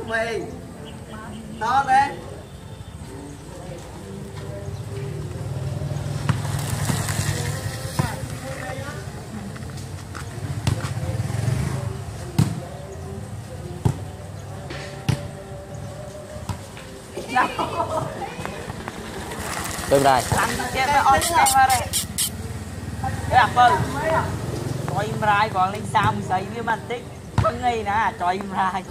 mì to lên. Được rồi. Làm cái ớt xem vào đây. Dạ vâng. Cho im rai còn lên sao mình xây với mình tích. Không nghi nè, cho im rai.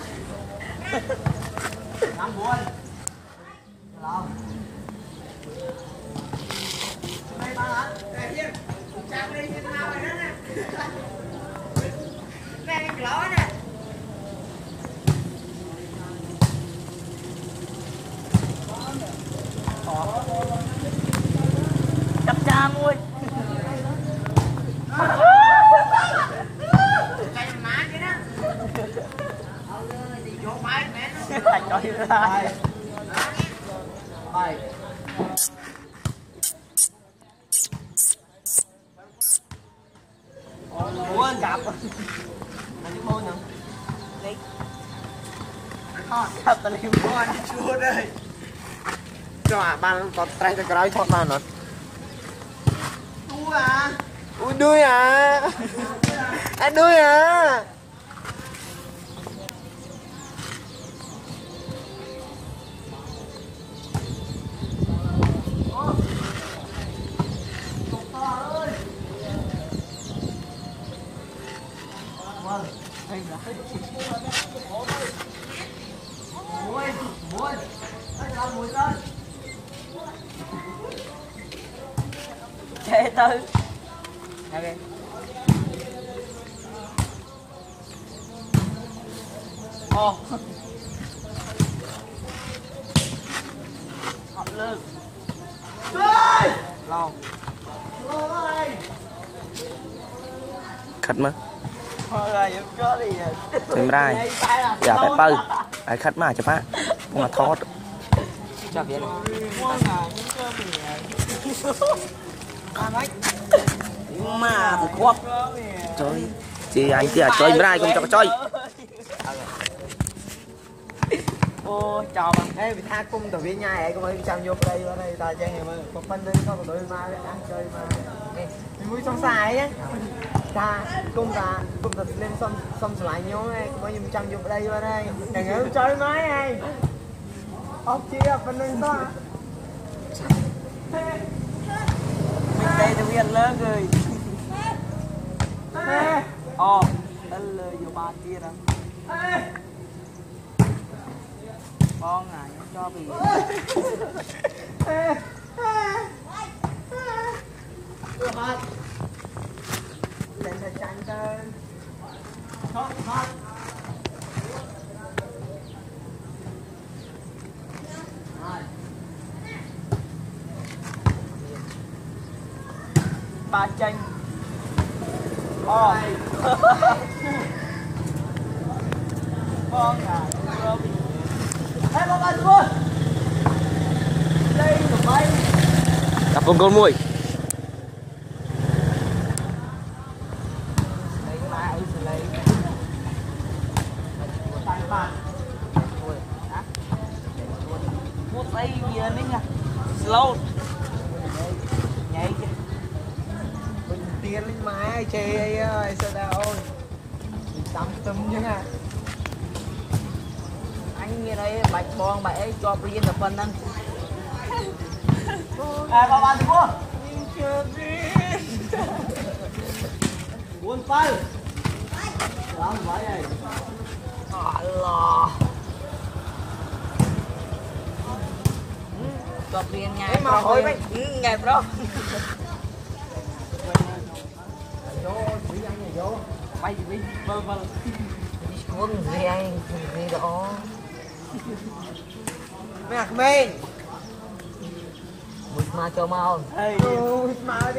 Năm buồn. Lâu. Đây ba hả? Đây Hiên. Chạm đi như thế nào rồi đó nè. Nè cái lỗ nè. Chập cha môi. Cái má kia đó. Đi vô máy mẹ nó. Lại cho đi ra. Rồi. Ủa anh gặp. Anh đi môn hả? Đi. Thôi, sắp tới đi môn chua đây. Cho à, bạn có trai cho cái thoát mà nó. Đuôi à? Ui đuôi à? Anh đuôi à? Chế tư. Ok. Ồ. Học lương. Lâu. Khách mà. Thôi rồi em có đi rồi. Thêm rai. Dạ phải bơ. Ai khách mà chụp á. Không là thoát. Cho biết. Mà phục quốc. Trời. Chị anh kia chơi rai không cho chơi. Ô chào bạn. Ê, bị tha cung tụi với nhà ấy, có mấy trăm vô đây vào đây ta chơi em ơi. Có phân đi không tụi mà ăn chơi mà. Nè, vui trong xài á. Ta cung ta lên xong lại nhau này, có mấy trăm vô đây vào đây. Đừng có chơi máy này. Ốc chia phân đi to. Mình đây tụi viên lớn rồi. Ồ, anh lời vô ba kia đó. Con à, cho bị. Lên là chanh tên. Thoát, thoát. Ba chanh. Ồ. Con à, cho bị. Ê, ba luôn. Đây của bay. Cặp con mui. Lấy lại lấy. Tại bạn. Ôi, hả? Một giây kia đấy nha. Slow. Nhảy kìa. Mình tiền lên máy chê ơi, sao đâu ôi. Tắm tấm chứ à. Anh nghe đây bạch bong bạch cho riêng là phần ăn. À ba bạn cô. Chưa biết. Buồn phơi. Làm vậy này. Allah. Cho riêng nha. Em mà hỏi mày. Ngày bro. Vô, quý anh này vô. Bay đi. Vâng vâng. Quân gì anh, gì đó. Mẹ mình. Một mà cho mau. Ôi, mà đi.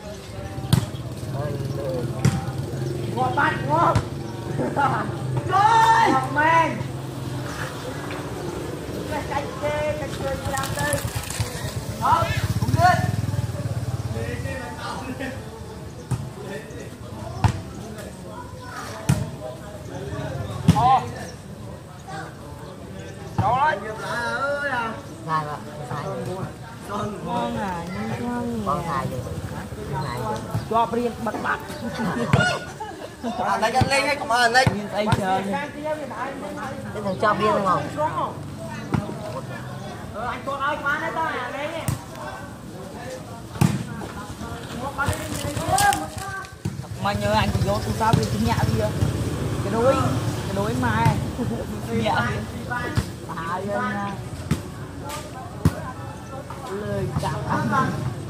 Ngọt bát, ngọt. Rồi. Ngọt men. Cái cánh kê, cái cười đi làm đây. Đó, cũng lên. ngon à, ngon. Con thai gì? Cho riêng bật bật. Lấy cái lên hay không ơn lấy. Đây chờ đi. Cái thằng cho viên không? Anh con ơi, qua đây ta đây nè. Mà nhớ anh chỉ vô từ sao đi chính nhạ đi rồi. Cái đuối mai. Nhạ. Thả lên nha. Lời cảm ơn.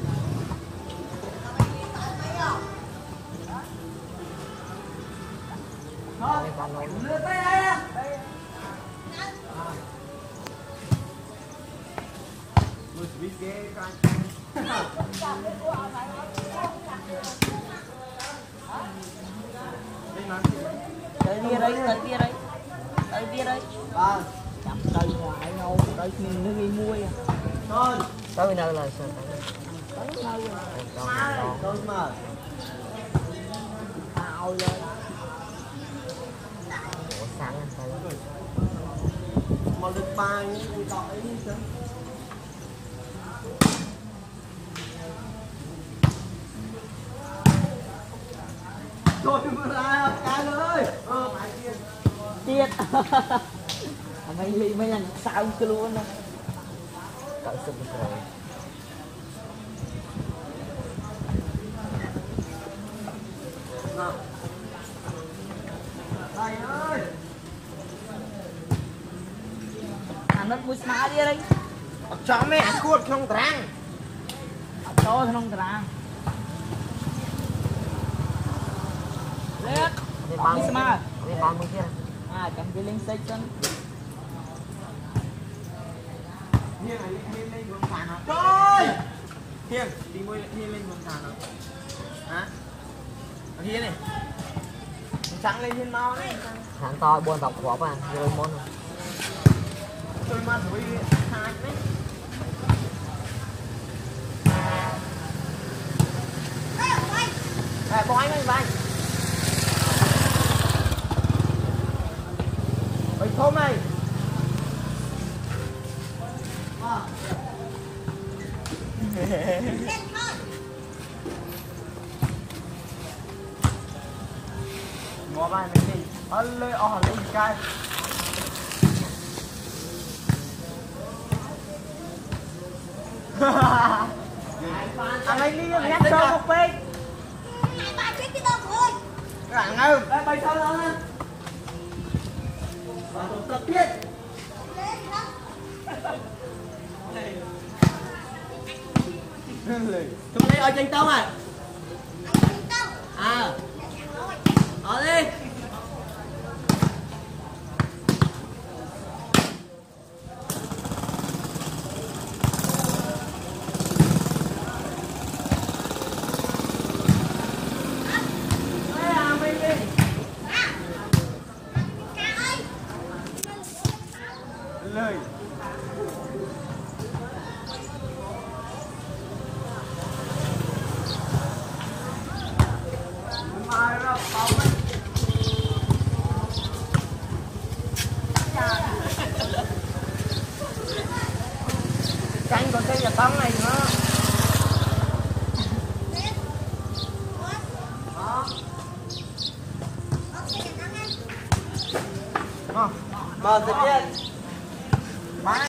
Đưa tay đây nè. Tới bia đây, tới bia đây. Tới bia đây. Vâng. Chậm tay ngoài đâu, tới mình nó ghi muôi à. Thôi. Tới nơi là sao? Tới nơi rồi. Tôi mà. Tao lên. Ủa sáng à? Sao vậy? Mà được ba những người gọi ấy chứ. Rồi mà ra cá ơi. Tiết. Mày lì mấy lần sao cứ luôn đó. Cậu sức rồi. Thầy ơi. Nó mũi má đi đây. Cho mẹ ăn cuột không trăng. Cho không trăng. Lihat. Mũi má. Đi ba mươi kia. À, chẳng cái lên xây chân. Hiền này lên vườn sàn hả? Trời! Hiền, đi mua Hiền lên vườn sàn hả? Hả? Hiền này. Trắng lên Hiền mau đấy. Sáng to buồn đọc khó mà, rồi môn rồi. Tôi mà thúi hai đấy. Có anh ơi, anh. Bánh thôm này. Ngó bài mình đi. Ơn lên cái. Anh lấy đi nhắc cho một bên. Bà chết cái đâu rồi. Rạng không? Đây bay sao đó nè. Bà tổ tập tiết. Chúng lấy ở trên tông à? À. Ở đi. Lời. Mai ra bảo vệ. Canh còn cái nhà tắm này nữa. Đó. Mở tự nhiên.